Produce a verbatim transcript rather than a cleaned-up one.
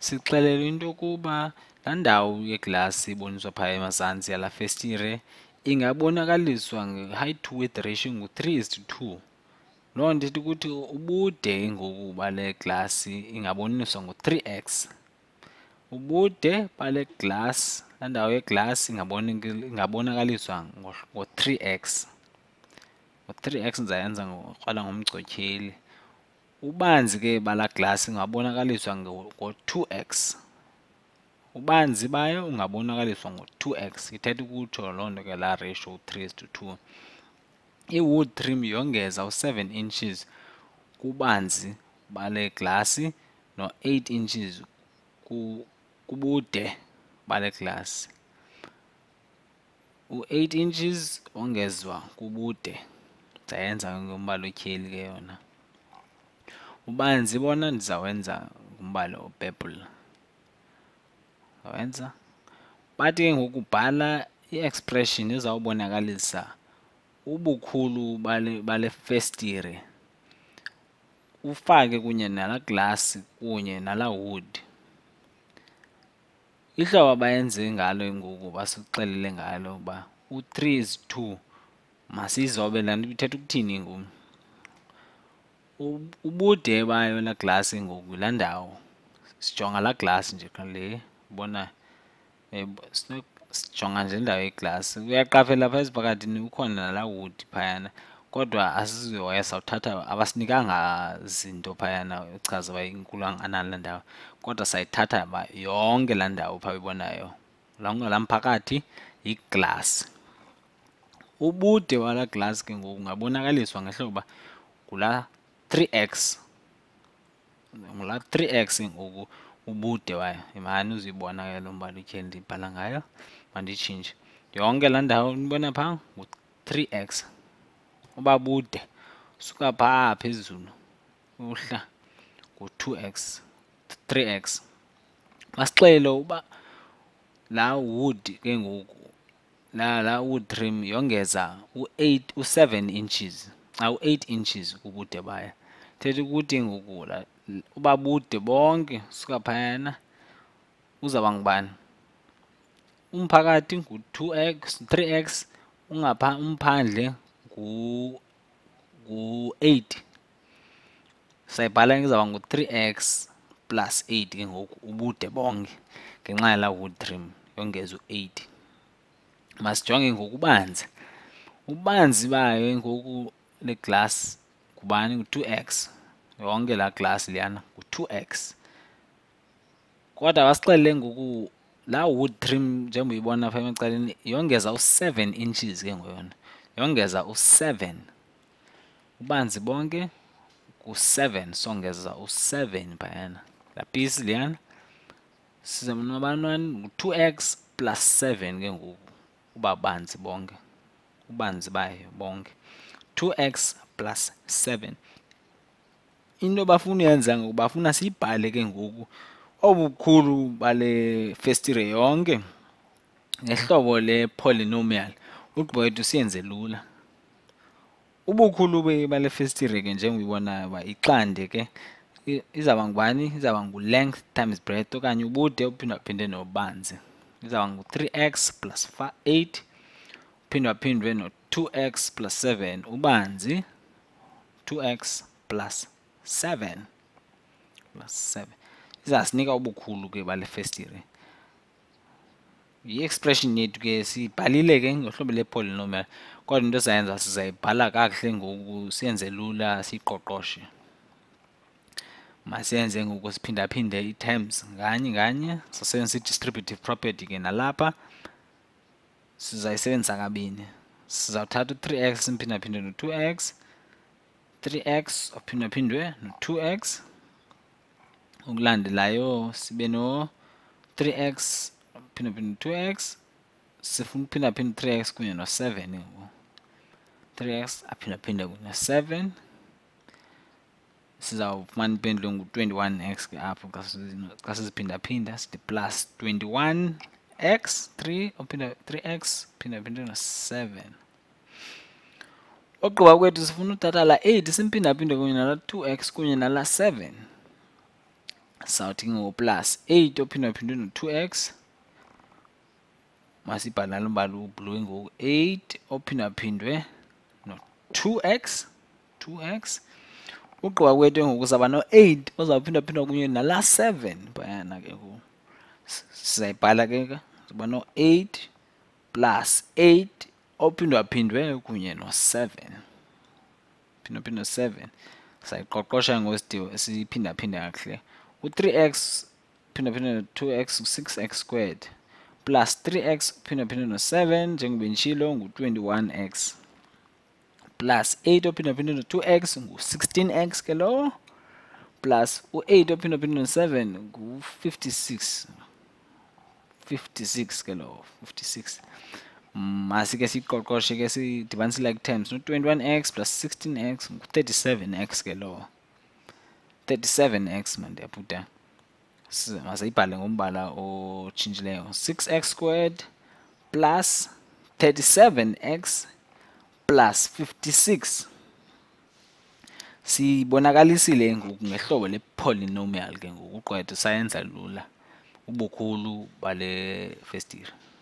sixelelwe into yokuba laa ndawo yeglasi iboniswa phaya emazantsi yala festire ingabonakaliswa nge-height to width ratio ngu-three is to two. Loo nto ithi ukuthi ubude ngoku bale glasi ingaboniswa ngu-three x. Ubude bale glass, laa ndawo yeglasi ingabonakaliswa ngo-three x. ngo-three x ndizayenza ngokrwala ngomgcotyeli. Ubanzi ke bala glasi ingabonakaliswa ngo-two x. Ubanzi bayo ungabonakaliswa ngo-two x. Ithetha ukutsho loo nto ke laa ratio three is to two. I-wood trim yongeza u-seven inches kubanzi bale glasi no-eight inches kubude bale glasi. U-eight inches wongezwa kubude. Ndizayenza ngombala otyheli ke yona. Ubanzi bona ndizawenza ngombala o-purple. Ndizawenza. Bathi ke ngoku bhala i-expression ezawubonakalisa ubukhulu bale bale festire, ufake kunye nala glasi kunye nala wood. Ihlobo abayenze ngalo ngoku basixelele ngalo uba u-three is two masiyizobe laa nto ithetha ukuthini ngoku. Ubude bayo laa glasi ngoku laa ndawo, sijonga laa glasi nje le ubona, sijonga nje indawo yeglasi. Uyaqaphela phaa esiphakathini ukhona nalaa wood phayana, kodwa asizihoya sawuthatha, abasinikanga zinto phayana echaza uba inkulu kangakanani laa ndawo, kodwa sayithatha uba yonke laa ndawo phaa uyibonayo, laa mphakathi yiglasi. Ubude walaa glasi ke ngoku ungabonakaliswa ngehlobo uba ngulaa three x. Ngulaa three x ngoku ubude wayo. Yimani uzuyibona ke lo mbala utyheli ndibhala ngayo. Mandiyitshintshe. Yonke laa ndawo nibona phaa ngu-three x. Uba bude suka phaa phezulu uhla ngu-two x, three x. Basixelele uba laa wood ke ngoku, laa laa wood trim yongeza u-eight u-seven inches, u-eight inches ubude bayo. Thetha ukuthi ngoku uba bude bonke suka phayana uzawuba ngubani? Umphakathi ngu-two x, three x, ungapha umphandle ngu-eight. Sayibhala izawuba ngu-three x plus eight ke ngoku ubude bonke ngenxa yalaa wood trim yongeza u-eight. Masijonge ngoku ubanzi. Ubanzi bayo ngoku le glass ngubani? Ngu-two x. Yonke laa glasi leyana ngu-two x. Kodwa basixelele ngoku laa wood trim njengoba uyibona phaa emacaleni yongeza u-seven inches ke ngoyona. Yongeza u-seven. Ubanzi bonke ngu-seven, songeza u-seven phayana. Laa pisi leyana sizawuba bantwana ngu-two x plus seven ke ngoku uba banzi bonke. Ubanzi bayo bonke. two x plus seven. Into bafuna uyenza ngoku bafuna siyibhale ke ngoku obukhulu bale festire yonke ngehlobo le-polynomial. Ugqiba kwethu siyenze lula. Ubukhulu bale festire ke njengoba uyibonayo uba ixande ke izawuba ngubani? Izawuba ngu-length times breadth okanye ubude uphindwaphindwe nobubanzi. Izawuba ngu-three x plus eight uphindwaphindwe no-two x plus seven ubanzi. two x plus seven plus seven. Izasinika ubukhulu ke bale festire. Yi-expression yethu ke siyibhalile ke ngohlobo le-polynomial, kodwa into ezayenza sizayibhala kakuhle ngoku siyenze lula siyiqoqoshe. Masiyenze ngoku siphindaphinde ii-terms nganye nganye. Sisebenzisa i-distributive property ke nalapha sizayisebenzisa kabini. Sizawuthatha u-three x simphindaphinde no-two x, three x uphindwaphindwe no-two x. Ukulandelayo sibe no-three x uphindwaphindwe no-two x. Sifuna uphindaphinda three x kunye no-seven ngoku. three x aphindaphinde kunye no-seven. Sizawufumana impendulo ngu-twenty-one x ke apho xa siziphindaphinda sithi plus twenty-one x, three uphinda three x phindaphindwe no-seven. Ogqiba kwethu sifuna uthatha la eight simphindaphinde kunye nala two x kunye nala seven. sawuthi ngo plus eight ophindwa phindwe no two x masibhala nalombala ublue ngoku eight ophindwa phindwe no two x two x ugqiba kwethu ngoku saba no eight ozawuphindwa phindwa kunye nala seven bayana ke ngoku sizayibhala ke siba no eight plus eight ophindwa phindwe kunye no seven phindwa phindwe seven sayiqoqosha ngosidiwo siphinda phinda kahle u three x phindwa phindwe no two x u six x squared plus three x phindwa phindwe no seven njengoba ngishilo ngu twenty-one x plus eight ophindwa phindwe no two x ngu sixteen x ke lo plus u eight ophindwa phindwe no seven ngu fifty-six fifty-six ke lo fifty-six masike siqoqoshe ke sidibanise like terms no twenty-one x plus sixteen x ngu thirty-seven x ke lo thirty-seven x manje yaputa masayibhale ngombala otshintshileyo six x squared plus thirty-seven x plus fifty-six sibonakalisile ngoku ngehlobo le-polynomial ke ngoku uqwetha sayenza lula ubukhulu bale first year.